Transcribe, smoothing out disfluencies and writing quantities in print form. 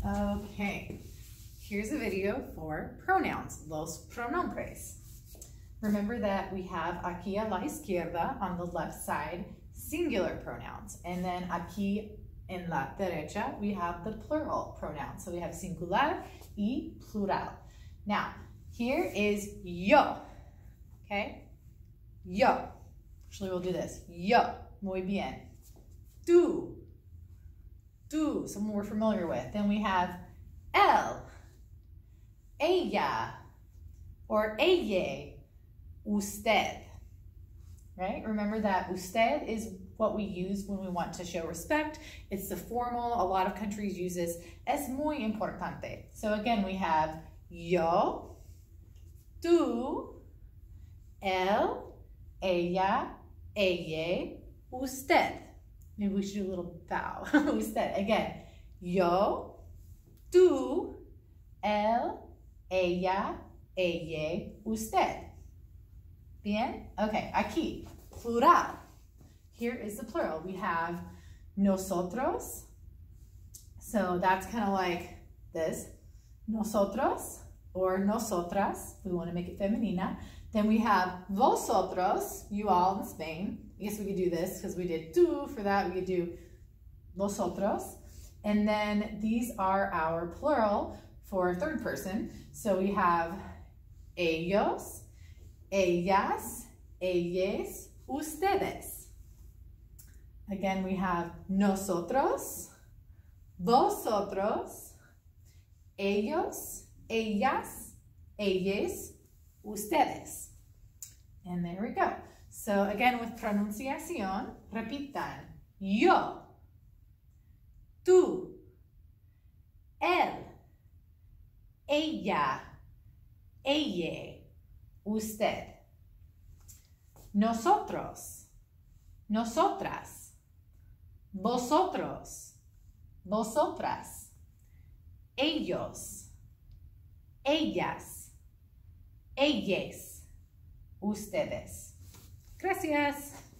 Okay, here's a video for pronouns, los pronombres. Remember that we have aquí a la izquierda, on the left side, singular pronouns. And then aquí en la derecha, we have the plural pronouns. So we have singular y plural. Now, here is yo, okay? Yo. Actually, we'll do this. Yo, muy bien. Tú, someone we're familiar with. Then we have él, ella, or ella, usted, right? Remember that usted is what we use when we want to show respect. It's the formal, a lot of countries use this. Es muy importante. So again, we have yo, tú, él, ella, ella, usted. Maybe we should do a little bow. Usted. Again, yo, tú, él, ella, ella, usted. Bien? Okay, aquí, plural. Here is the plural. We have nosotros. So that's kind of like this. Nosotros or nosotras. We want to make it femenina. Then we have vosotros, you all in Spain. I guess we could do this because we did tú for that. We could do vosotros. And then these are our plural for third person. So we have ellos, ellas, ellas, ustedes. Again, we have nosotros, vosotros, ellos, ellas, ellas, ustedes. And there we go. So again, with pronunciación, repitan. Yo, tú, él, ella, ella, usted. Nosotros, nosotras, vosotros, vosotras, ellos, ellas, ellas, ustedes. Gracias.